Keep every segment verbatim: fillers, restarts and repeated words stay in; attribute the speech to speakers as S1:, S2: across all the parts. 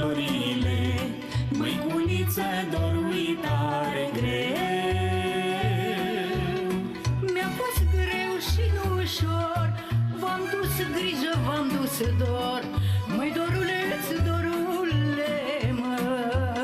S1: florile, măiculiță, dor uitare greu.
S2: Mi-a fost greu și nu ușor, v-am dus grijă, v-am dus dor, măi doruleț, dorule, măi.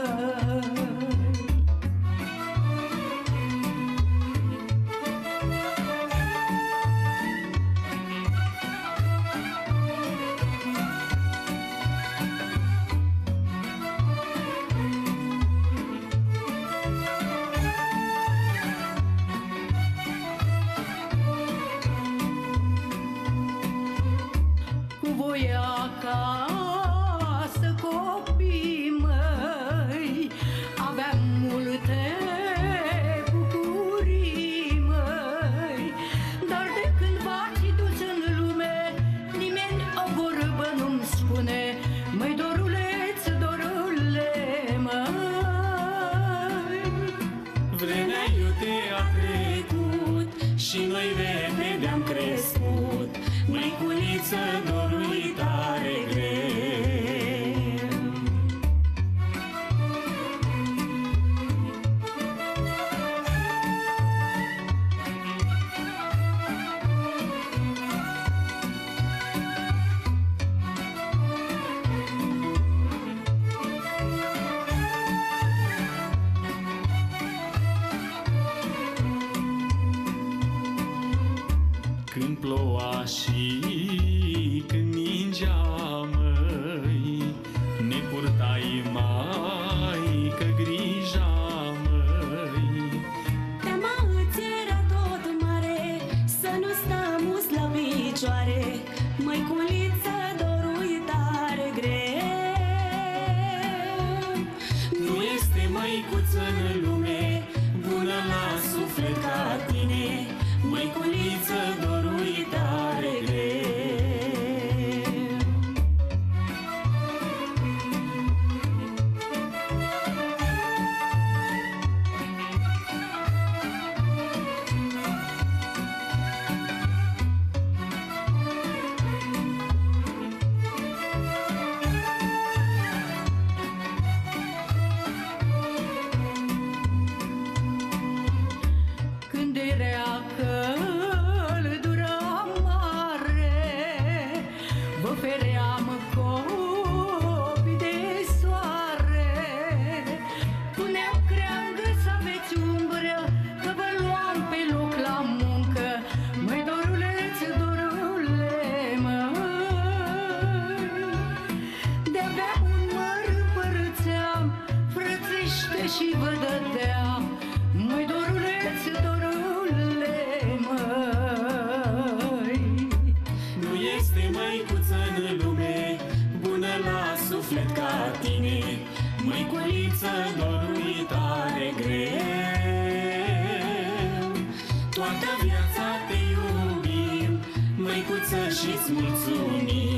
S2: Voi acasă, copii măi, aveam multe bucurii, măi, dar de când v-ați dus în lume, nimeni o vorbă nu-mi spune, măi doruleț, dorule, măi.
S1: Vremea iute a trecut și noi repede am crescut, măiculiță, dor uitare greu. Când ploua și când ningea, măi, ne purtai, maică, grija, măi.
S3: Teama îți era tot mare, să nu stăm la picioare, măiculiță, dor uitare greu.
S1: Nu este măicuță în lume bună la suflet ca tine, măiculiță, dor uitare greu.
S2: Când era căldura mare, vă feream copii de soare, puneam creangă să aveți umbră, că vă luam pe loc la muncă, măi doruleț, dorule, măi. De-abia un măr împărățeam, frățește și vă dădeam, măi doruleț, dorule, măi.
S1: Nu este măicuță în lume bună la suflet ca tine, măiculiță, dor uitare greu. Toată viața te iubim, măicuță, și-ți mulțumim.